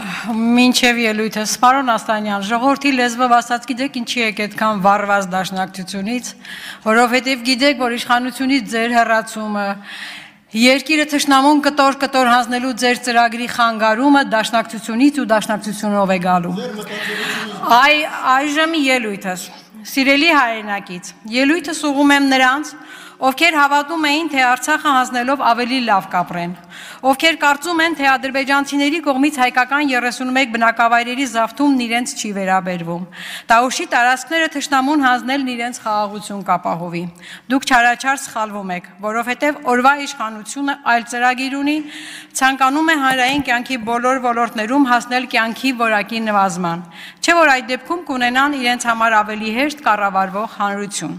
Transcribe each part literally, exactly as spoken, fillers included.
Մինչև ելույթը Սպարոն Աստանյան, ժողովրդի լեզվով ասած գիտեք ինչի եք այդքան վառված դաշնակցությունից, որովհետև գիտեք, որ իշխանությունից ձեր հեռացումը, երկիրը թշնամուն կտոր-կտոր հանձնելու ձեր ծրագրի խանգարումը դաշնակցությունից ու դաշնակցությունով է գալու։ Այ այժմ ելույթս, սիրելի հայրենակից, ելույթս ուղղում եմ նրանց, ովքեր հավատում էին, թե Արցախը հանձնելով ավելի լավ կապրեն, ովքեր կարծում են, թե ադրբեջանցիների կողմից հայկական երեսունմեկ բնակավայրերի զավթումն իրենց չի վերաբերվում, Տաուշի տարածքները թշնամուն հանձնելն իրենց խաղաղություն կապահովի։ Դուք չարաչար սխալվում եք, որովհետև օրվա իշխանությունը այլ ծրագիր ունի, ցանկանում է հանրային կյանքի բոլոր ոլորտներում հասնել կյանքի որակի նվազման, չէ որ այդ դեպքում կունենան իրենց համար ավելի հեշտ կառավարվող հանրություն։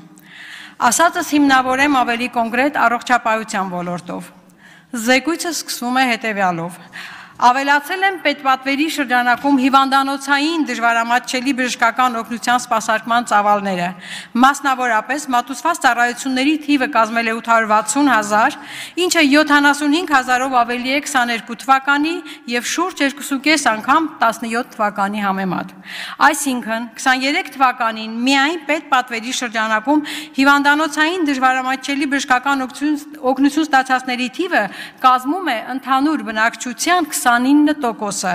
Ասածս հիմնավորեմ ավելի կոնկրետ առողջապահության ոլորտով։ Զեկույցը սկսվում է հետևյալով. Ավելացել են պետպատվերի շրջանակում հիվանդանոցային դժվարամատչելի բժշկական օգնության սպասարկման ծավալները, մասնավորապես մատուցված ծառայությունների թիվը կազմել է ութ հարյուր վաթսուն հազար, ինչը յոթանասունհինգ հազարով ավելի է քսաներկու թվականի և շուրջ երկուսուկես անգամ տասնյոթ թվականի համեմատ։ Այսինքն, քսաներեք թվականին միայն պետպատվերի շրջանակում հիվանդանոցային դժվարամատչելի բժշկական օգնություն ստացածների թիվը կազմում է ընդհանուր բնակչության քսանինը տոկոսը,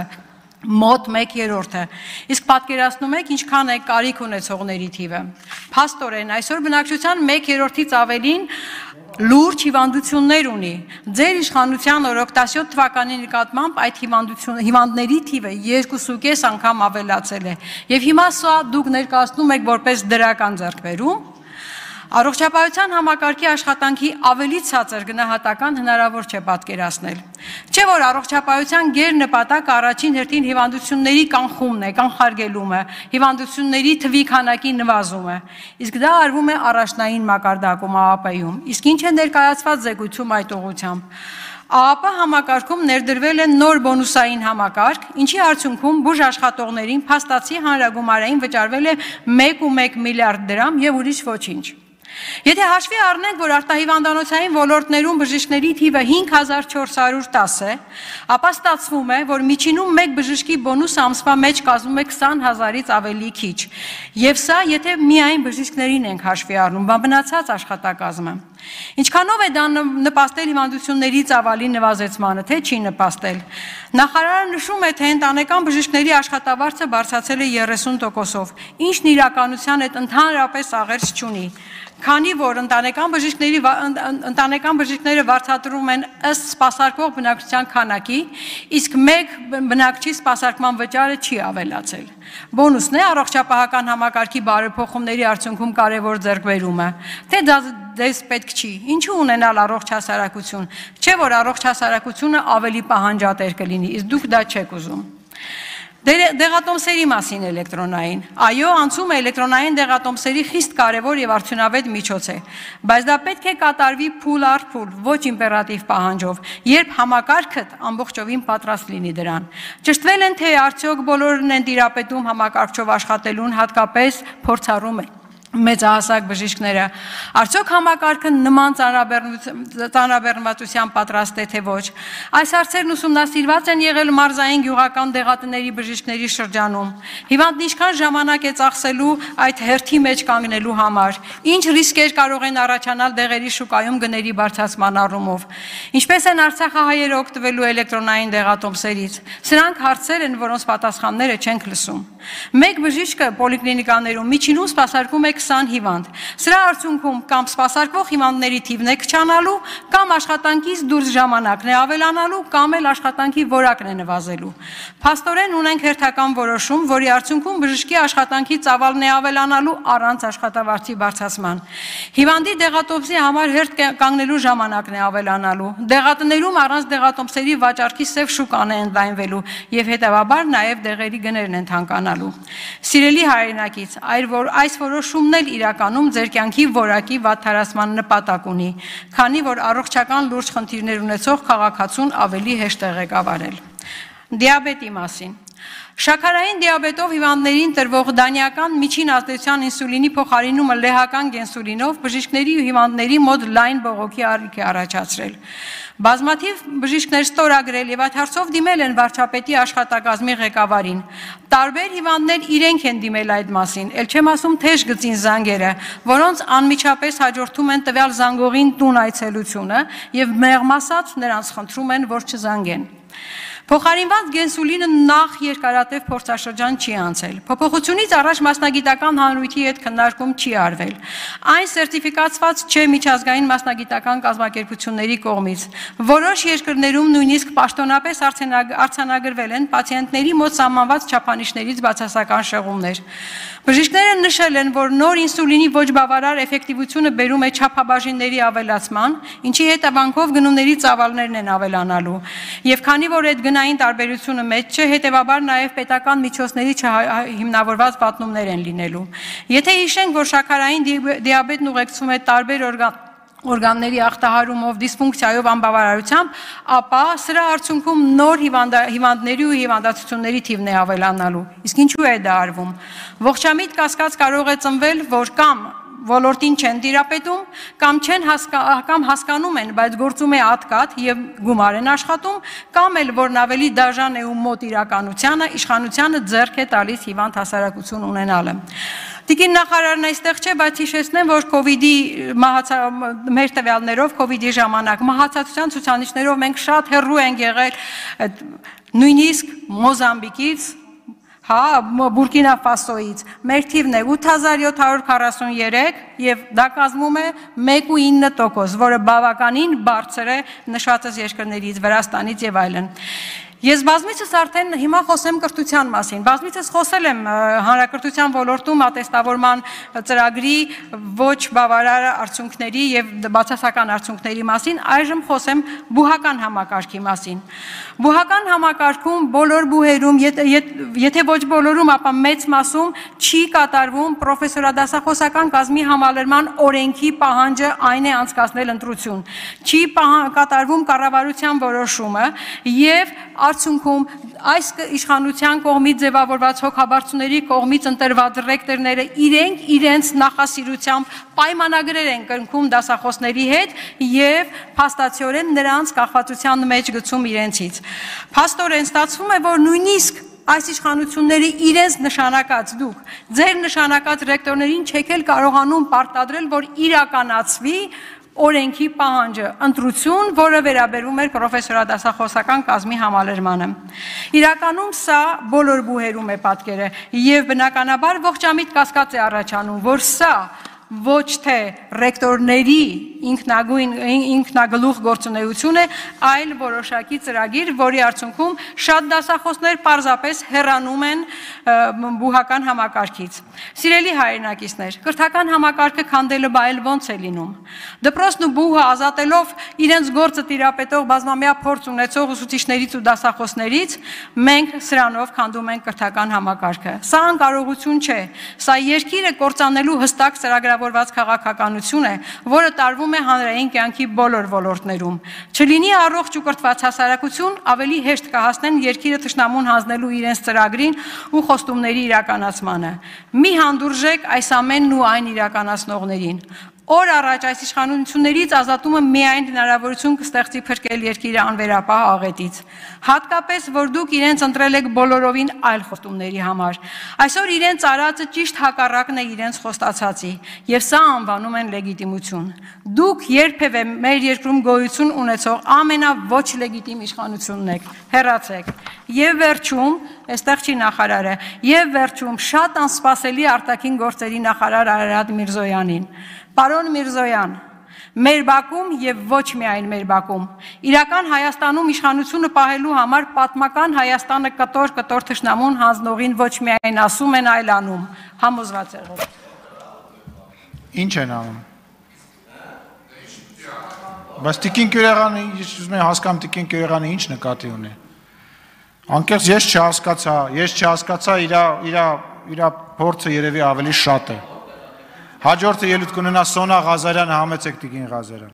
մոտ մեկ երրորդը, իսկ պատկերացնում եք ինչքան է կարիք ունեցողների թիվը։ Փաստորեն, այսօր բնակչության մեկ երրորդից ավելին լուրջ հիվանդություններ ունի։ Ձեր իշխանության օրոքտասյոթ թվականի նկատմամբ այդ հիվանդների թիվը երկուսուկես անգամ ավելացել է։ Եվ հիմա սա դուք ներկայացնում եք որպես դրական ձեռքբերում։ Առողջապահության համակարգի աշխատանքի ավելի ցածր գնահատական հնարավոր չէ պատկերացնել։ Չէ որ առողջապահության գերնպատակը առաջին հերթին հիվանդությունների կանխումն է, կանխարգելումը, հիվանդությունների թվի քանակի նվազումը, իսկ դա արվում է առաջնային մակարդակում ԱԱՊ-ում, իսկ ինչ է ներկայացված զեկույցում այդ ուղղությամբ։ ԱԱՊ համակարգում ներդրվել է նոր բոնուսային համակարգ, ինչի արդյունքում բուժաշխատողներին փաստացի հանրագումարային վճարվել է մեկ ու մեկ միլիարդ դրամ և ուրիշ ոչինչ։ Եթե հաշվի առնենք, որ արտահիվանդանոցային ոլորտներում բժիշկների թիվը հինգ հազար չորս հարյուր տասը, ապա ստացվում է, որ միջինում մեկ բժշկի բոնուսը ամսվա մեջ կազմում է քսան հազարից ավելի քիչ, և սա եթե միայն բժիշկներին ենք հաշվի առնում, բան մնացած աշխատակազմը։ Ինչքանով է դա նպաստել հիվանդությունների ծավալի նվազեցմանը, թե չի նպաստել։ Նախարարը նշում է, թե ընտանեկան բժիշկների աշխատավարձը բարձրացել է երեսուն տոկոսով, ինչն իրականության հետ ընդհանրապես աղերս չունի, քանի որ ընտանեկան բժիշկների ընտանեկան բժիշկները վարձատրում են ըստ սպասարկվող բնակչության քանակի, իսկ մեկ բնակչի սպասարկման վճարը չի ավելացել։ Բոնուսն է առողջապահական համակարգի բարեփոխումների արդյունքում կարևոր ձեռքբերումը, թե դա դες պետք չի, ինչու ունենալ առողջ հասարակություն, չէ որ առողջ հասարակությունը ավելի պահանջատեր կլինի, իսկ դուք դա չեք ուզում։ Դեղատոմսերի մասին էլեկտրոնային։ Այո, անցումը էլեկտրոնային դեղատոմսերի խիստ կարևոր և արդյունավետ միջոց է, բայց դա պետք է կատարվի փուլ առ փուլ, ոչ իմպերատիվ պահանջով, երբ համակարգդ ամբողջովին պատրաստ լինի դրան։ Ճշտվել են, թե արդյոք բոլորն են տիրապետում համակարգչով աշխատելուն, հատկապես փորձառու մեծահասակ բժիշկները, արդյոք համակարգը նման ծանրաբեռնվածության պատրաստ է, թե ոչ։ Այս հարցերն ուսումնասիրված են եղել մարզային գյուղական դեղատների բժիշկների շրջանում։ Հիվանդն ինչքան ժամանակ է ծախսելու այդ հերթի մեջ կանգնելու համար, ինչ ռիսկեր կարող են առաջանալ դեղերի շուկայում գների բարձրացման առումով։ Ինչպես են արցախահայերը օգտվելու էլեկտրոնային դեղատոմսերից։ Սրանք հարցեր են, որոնց պատասխանները չենք լսում։ Մեկ բժիշկը պոլիկլինիկաներում միջինում սպասարկում է քսան հիվանդ։ Սրա արդյունքում կամ սպասարկվող հիվանդների թիվն է քչանալու, կամ աշխատանքից դուրս ժամանակն է ավելանալու, կամ էլ աշխատանքի որակն է նվազելու։ Փաստորեն ունենք հերթական որոշում, որի արդյունքում բժշկի աշխատանքի ծավալն է ավելանալու առանց աշխատավարձի բարձրացման։ Հիվանդի դեղատոմսի համար հերթ կանգնելու ժամանակն է ավելանալու։ Դեղատներում առանց դեղատոմսերի վաճառքի սև շուկան է ընդլայնվելու և հետևաբար նաև դեղերի գներն են թանկանալու։ Սիրելի հայրենակից, այս որոշումն էլ իրականում ձեր կյանքի որակի վատթարացման նպատակ ունի, քանի որ առողջական լուրջ խնդիրներ ունեցող քաղաքացուն ավելի հեշտ է ղեկավարել։ Դիաբետի մասին։ Շաքարային դիաբետով հիվանդներին տրվող դանիական միջին ազդեցության ինսուլինի փոխարինումը լեհական գենսուլինով բժիշկների ու հիվանդների մոտ լայն բողոքի առիթ է առաջացրել։ Բազմաթիվ բժիշկներ ստորագրել եւ այդ հարցով դիմել են վարչապետի աշխատակազմի ղեկավարին։ Տարբեր հիվանդներ իրենք են դիմել այդ մասին, ել չեմ ասում թեժ գծին զանգերը, որոնց անմիջապես հաջորդում են տվյալ զանգողին տուն այցելությունը եւ մեղմ ասած նրանց խնդրում են, որ չզանգեն։ Փոխարինված գենսուլինը նախ երկարատև փորձաշրջան չի անցել։ Փոփոխությունից առաջ մասնագիտական հանրույթի հետ քննարկում չի արվել։ Այն սերտիֆիկացված չէ միջազգային մասնագիտական կազմակերպությունների կողմից։ Որոշ երկրներում նույնիսկ պաշտոնապես արձանագրվել են պացիենտների մոտ սահմանված չափանիշներից բացասական շեղումներ։ Բժիշկները նշել են, որ նոր ինսուլինի ոչ բավարար էֆեկտիվությունը բերում է չափաբաժինների ավելացման, ինչի հետևանքով գնումների ծավալներն են ավելանալու։ Եվ քանի որ այդ գնային տարբերությունը մեծ չէ, հետևաբար նաև պետական միջոցների չհիմնավորված պատնումներ են լինելու։ Եթե հիշենք, որ շաքարային դիաբետն ուղեկցվում է տարբեր օրգան օրգանների ախտահարումով, դիսֆունկցիայով, անբավարարությամբ, ապա սրա արդյունքում նոր հիվանդների ու հիվանդացությունների թիվն է ավելանալու։ Իսկ ինչու է դա արվում։ Ողջամիտ կասկած կարող է ծնվել, որ կամ ոլորտին չեն տիրապետում, կամ չեն կամ հասկանում են, բայց գործում է ատկատ եւ գումար են աշխատում, կամ էլ որն ավելի դաժան է ու մոտ իրականությանը, իշխանությանը ձեռք է տալիս հիվանդ հասարակություն ունենալը։ Տիկին նախարարն այստեղ չէ, բայց հիշեցնեմ, որ կովիդի մեր տվյալներով կովիդի ժամանակ մահացածության ցուցանիշներով մենք շատ հեռու ենք եղել նույնիսկ Մոզամբիկից, հա, Բուրկինա Ֆասոից, մեր թիվն է ութ հազար յոթ հարյուր քառասուններեք եւ դա կազմում է մեկ կόμμα ինը տոկոս, որը բավականին բարձր է նշվածս երկրներից, Վրաստանից եւ այլն։ Ես բազմիցս արդեն հիմա խոսեմ կրթության մասին, բազմիցս խոսել եմ հանրակրթության ոլորտում ատեստավորման ծրագրի ոչ բավարար արդյունքների եւ բացասական արդյունքների մասին, այժմ խոսեմ բուհական համակարգի մասին։ Բուհական համակարգում բոլոր բուհերում, եթե ոչ բոլորում, ապա մեծ մասում չի կատարվում պրոֆեսորադասախոսական կազմի համալրման օրենքի պահանջը, այն է անցկացնել ընտրություն։ Չի կատարվում կառավարության որոշումը եւ արդյունքում այս իշխանության կողմից ձևավորված հոգաբարձուների կողմից ընտրված ռեկտորները իրենք իրենց նախասիրությամբ պայմանագրեր են կնքում դասախոսների հետ եւ փաստացիորեն նրանց կախվածության մեջ գցում իրենցից։ Փաստորեն ստացվում է, որ նույնիսկ այս իշխանությունները իրենց նշանակած դուք ձեր նշանակած ռեկտորներին չեք էլ կարողանում պարտադրել, որ իրականացվի օրենքի պահանջը, ընտրություն, որը վերաբերում էր պրոֆեսորադասախոսական կազմի համալրմանը։ Իրականում սա բոլոր բուհերում է պատկերը եւ բնականաբար ողջամիտ կասկած է առաջանում, որ սա ոչ թե ռեկտորների ինքնագույն ինքնագլուխ գործունեություն է, այլ որոշակի ծրագիր, որի արդյունքում շատ դասախոսներ պարզապես հեռանում են բուհական համակարգից։ Սիրելի հայրենակիցներ, կրթական համակարգը քանդելը բա էլ ոնց է լինում։ Դպրոցն ու բուհը ազատելով իրենց գործը տիրապետող բազմամյա փորձ ունեցող ուսուցիչներից ու դասախոսներից, մենք սրանով քանդում ենք կրթական համակարգը։ Սա անկարողություն չէ, սա երկիրը կործանելու հստակ ծրագրավորված քաղաքականություն է, որը տարվում է հանրային կյանքի բոլոր ոլորտներում։ Չլինի առողջ ու կրթված հասարակություն, ավելի հեշտ կհասնեն երկիրը թշնամուն հանձնելու իրենց ծրագրին ու խոստումների իրականացմանը։ Մի հանդուրժեք այս ամենն ու այն իրականացնողներին։ Օր առաջ այս իշխանություններից ազատումը միայն հնարավորություն կստեղծի փրկել երկիրը անվերապահ աղետից։ Հատկապես, որ դուք իրենց ընտրել եք բոլորովին այլ խոստումների համար։ Այսօր իրենց արածը ճիշտ հակառակն է իրենց խոստացածի, եւ սա անվանում են լեգիտիմություն։ Դուք երբևէ մեր երկրում գոյություն ունեցող ամենավոչ լեգիտիմ իշխանությունն եք։ Հեռացեք։ Եվ վերջում, այստեղ չի նախարարը, եւ վերջում շատ անսպասելի արտաքին գործերի նախարար Արարատ Միրզոյանին։ Պարոն Միրզոյան, մեր բակում եւ ոչ միայն մեր բակում, իրական Հայաստանում իշխանությունը պահելու համար պատմական Հայաստանը կտոր-կտոր թշնամուն հանձնողին ոչ միայն ասում են, այլ անում, համոզված եղեք։ Ինչ են անում։ Բայց Տիկին Գյուղեղյանը, ես ուզում եմ հասկանամ Տիկին Գյուղեղյանը ինչ նկատի ունի։ Անկեղծ ես չհասկացա, ես չհասկացա իր իր իր փորձը երևի ավելի շատ է։ Հաջորդը ելույթ կունենա Սոնա Ղազարյանը, համեցեք Տիկին Ղազարյան։